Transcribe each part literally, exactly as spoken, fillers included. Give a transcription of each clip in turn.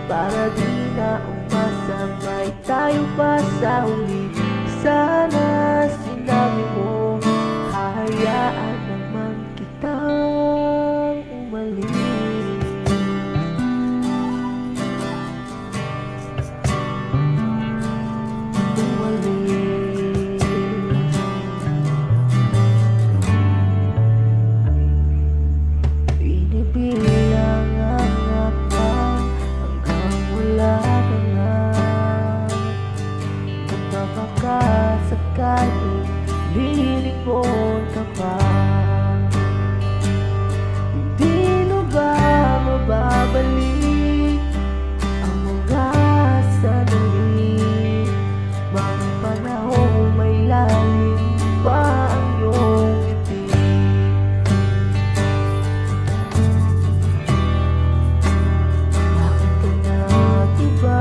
para di na umasamay tayo pa sa huli. Sana sinabi mo, hahayaan naman kitang umalis. Sakali lilingon ka pa, hindi mo ba mababalik ang mga sandali, mga panahong may lalim pa ang iyong ngiti? Bakit ka nag-iba?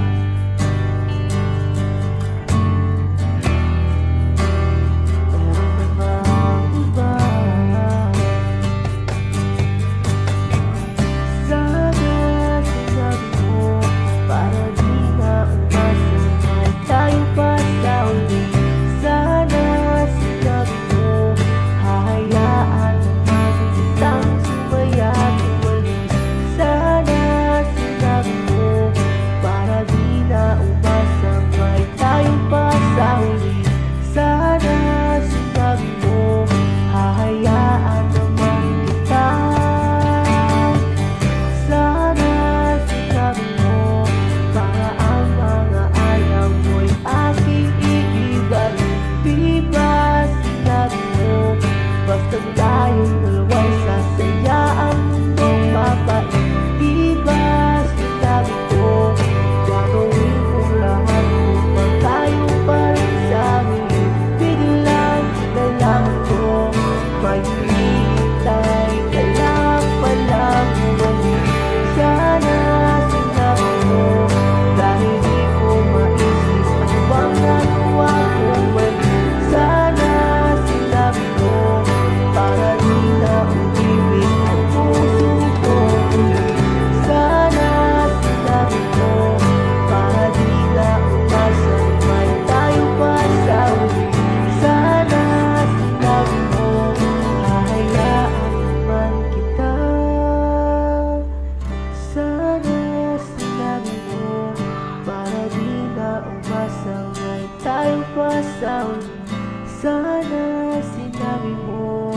Basta tayong dalawa'y sasaya ang mundong mapait. Di ba sinabi ko, gagawin kong lahat upang tayo pa rin sa huli. Biglang nalaman ko, may hinihintay ka lang palang bumalik. Sana sinabi mo, dahil di ko maisip ang bang nagawa kong mali. Sana sinabi mo, para di na umibig ang puso ko ulit. Sana sinabi mo, para di na umasamay tayo pa sa huli. Sana sinabi mo, hahayaan naman kita. Sana sinabi mo, para di na umasamay tayo pa sa huli. Sana sinabi mo.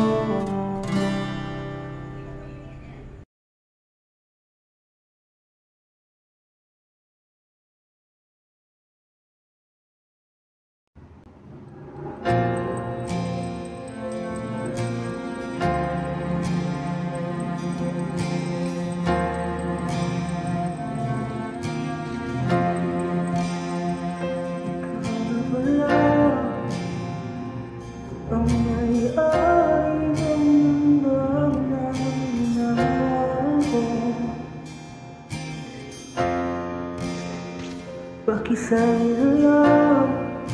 Pakisayang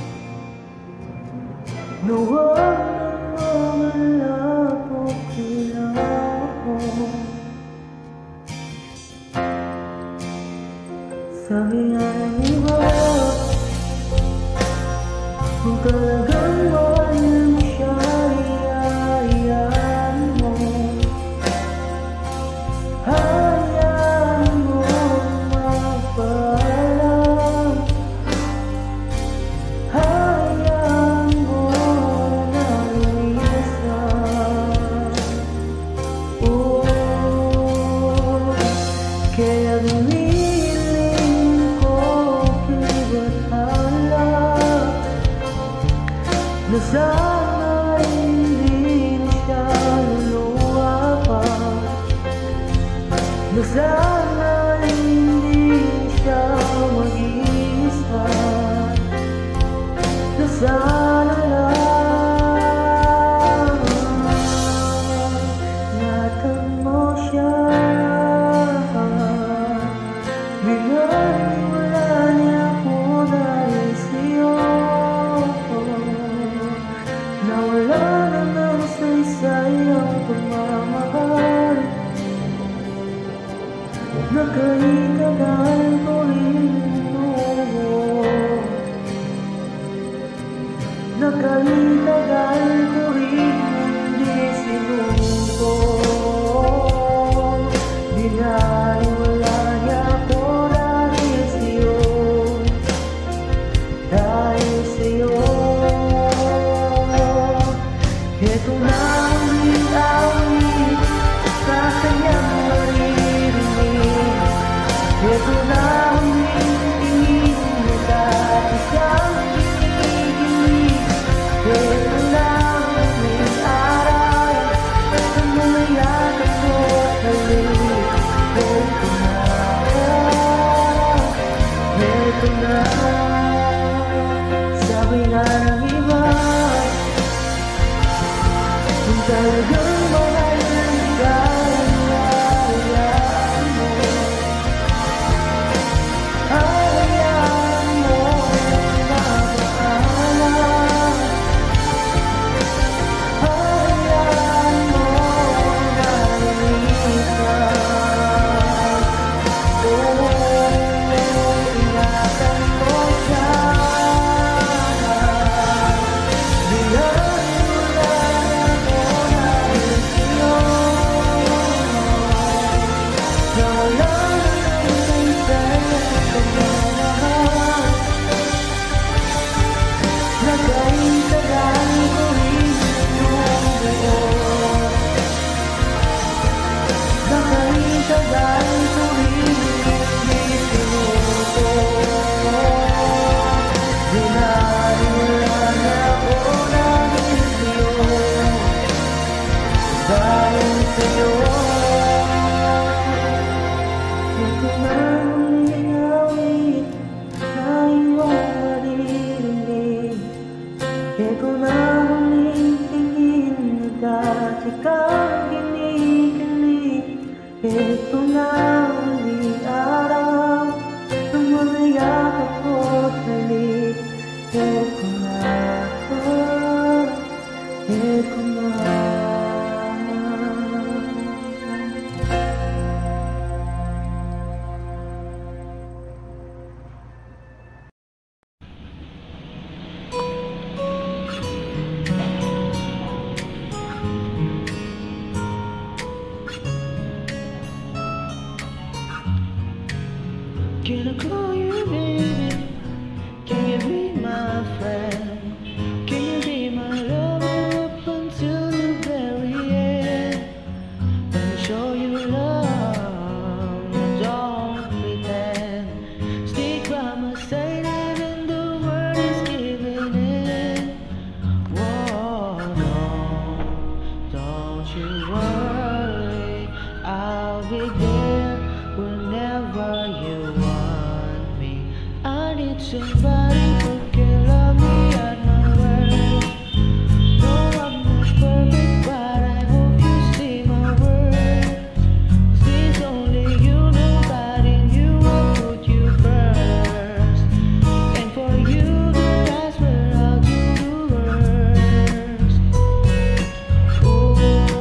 nawag ng mga lapok kilako sa iba, kung talagang mahal mo siya, iayaan mo, hayaan mo magpaalam, hayaan mo Nagkaitagal ko rin inuho, nagkaitagal ko rin hindi sinuko. Binaliwala niya ako dahil sa'yo, dahil sa'yo. Ito na ang awit sa kanyang maririnig. Ito na ang tingin mo dati siyang kinikilig. Ito na ang aming aral sa mga yakap ko halik. Ito na, ito na. Sabi nga ng iba, kung talagang mahal ka, hayaan mo, hayaan mo magpapaalam, hayaan mo na lumisan. Oh, ingatan mo siya, ito na huling tingin na dati kang kinikilig. Ito na huling araw ng mga yakap ko't halik. Ito na, ito na. Can I call you baby? Can you be my friend? Can you be my lover up until the very end? Let me show you love, don't pretend. Stick by my side even the world is giving in. Whoa, no, don't you worry, I'll be there whenever you want me. I need somebody who can love me at my worst. No, I'm not perfect, but I hope you see my worth. 'Cause there's only you, nobody knew I put you first. And for you, girl, that's where I'll do the worst. Oh,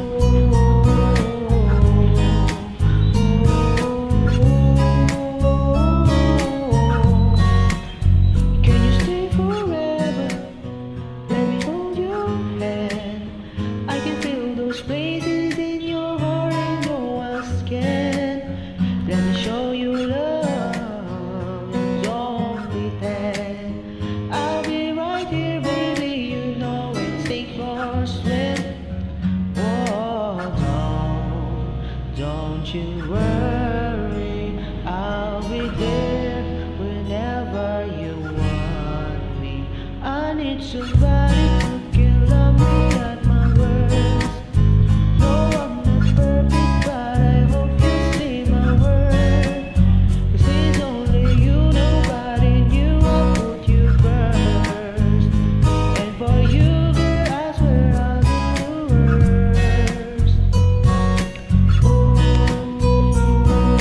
can you stay forever? Let me hold your hand. I can feel those places in your heart and no else can. Let me show you love, don't pretend. I'll be right here, baby, you know it, sink or swim. Oh, don't, don't you worry, I'll be there whenever you want me. I need somebody who can love me at my worst. No, I'm not perfect, but I hope you see my worth. 'Cause there's only you, nobody knew I put you first. And for you, girl, I swear I'll do the worst. Oh,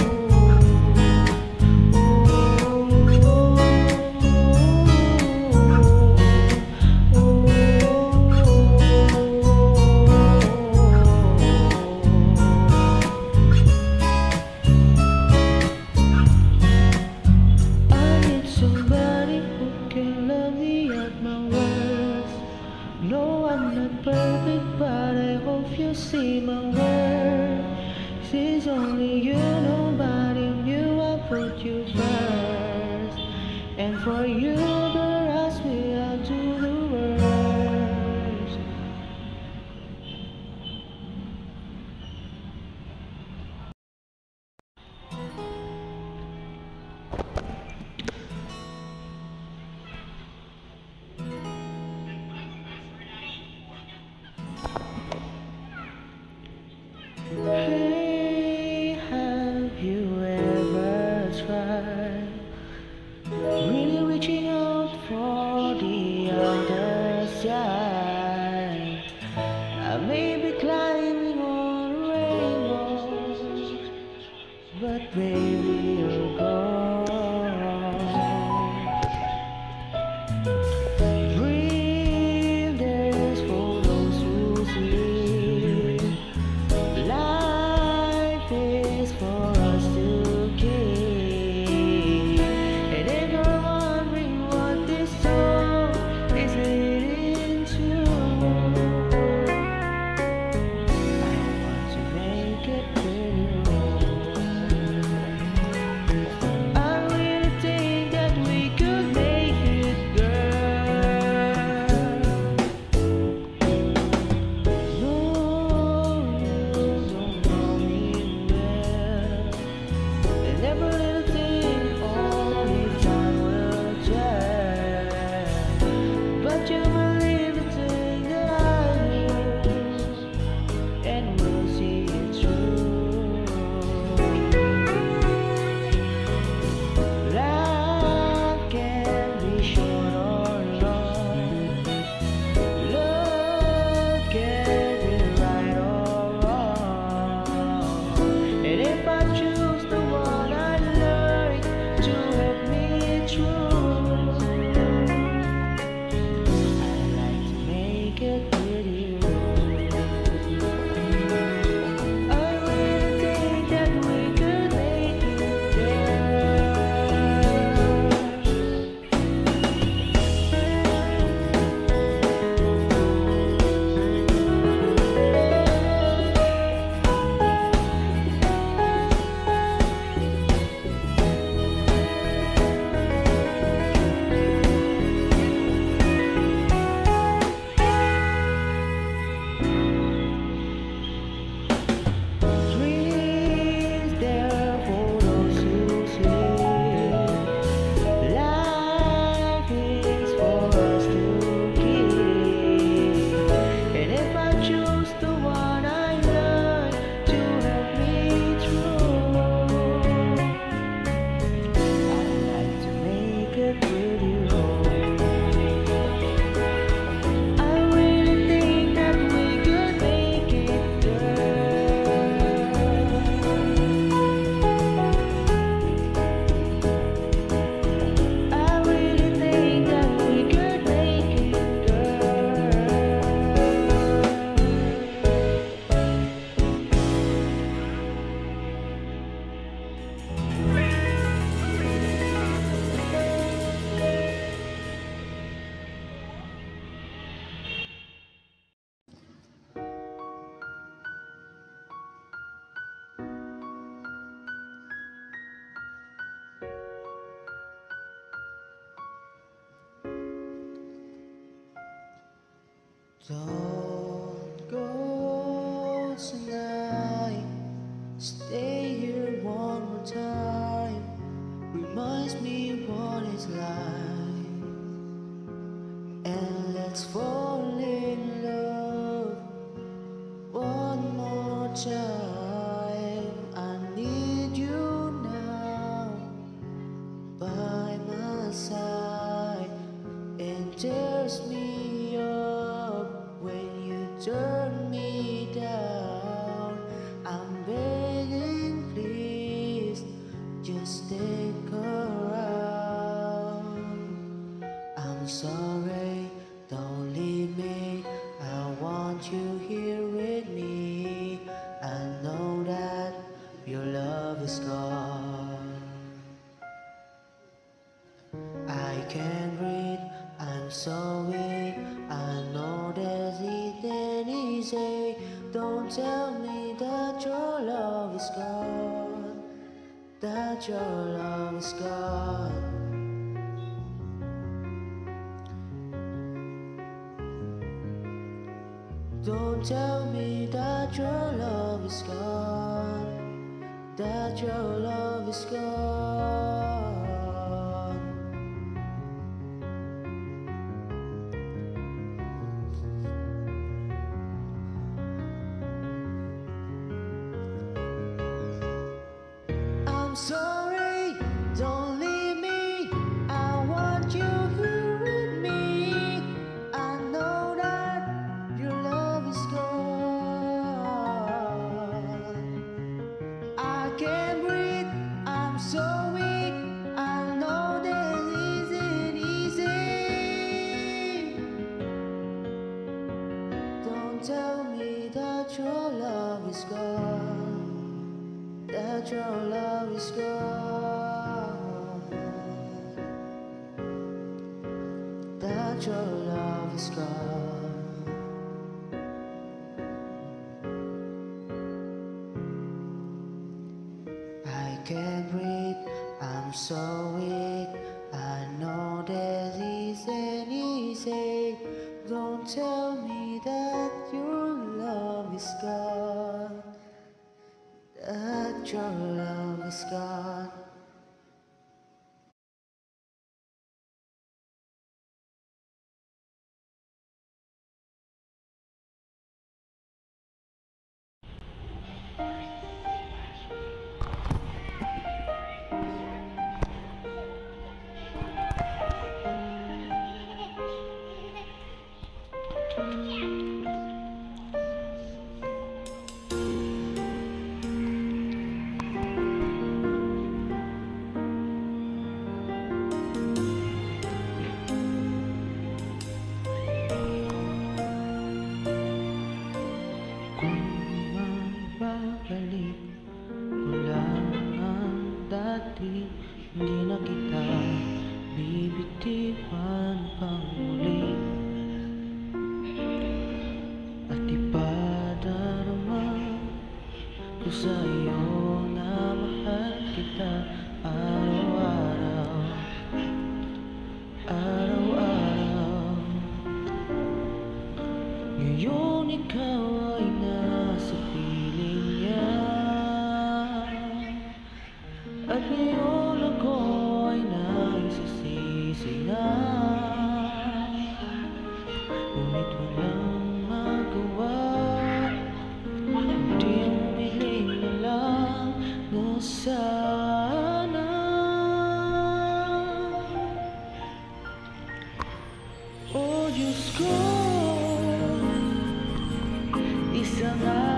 you see my world? It's only you, nobody knew I put you first. And for you, the rest will do the worst. Hey, have you ever tried really reaching out for the other side? I may be climbing on rainbows, but baby, you're gone. Breathe, there's for those who sleep. Life is for us to keep. And if you're wondering what this song is leading to, I want to make it real. I really think that we could make it, girl. No, you don't know me well. And every little thing, only time will judge. But you believe the thing that I do, and we'll see it through. Life can be short or long. Love can be right or wrong. And if I choose the one I like to help me through, I like to make it with you. I really think that we could make it, dreams there for those who sleep. Life is for us to keep. And if I choose the one I love to help me through, I like to make it with you. I really think that we could make it, girl. I really think that we could make it, girl. Don't go tonight. Stay here one more time. Reminds me what it's like. And let's fall in love one more time. I need you now by my side, and tears me up when you turn me down. I'm begging, please, just stick around. I'm sorry, don't leave me. I want you here with me. I know that your love is gone. I can't breathe, I'm so weak. I know there's it easy. say, don't tell me that your love is gone, that your love is gone. Don't tell me that your love is gone, that your love is gone. I'm sorry, don't leave me, I want you here with me. I know that your love is gone. I can't breathe, I'm so weak, I know this isn't easy. Don't tell me that your love is gone, that your love is gone, that your love is gone. I can't breathe, I'm so weak, I know that isn't easy. Don't tell me that your love is gone, that your love is gone. Babalik ko lang ang dati, hindi na kita bibitiwan pang muli. At ipadarama ko sa iyo na mahal kita araw-araw, araw-araw. Ngayon ikaw ay nasa piling niya, at ngayon ako ay nagsisisi na. Ngunit walang magawa, kundi umiling na lang na sana. Oh Diyos ko, isang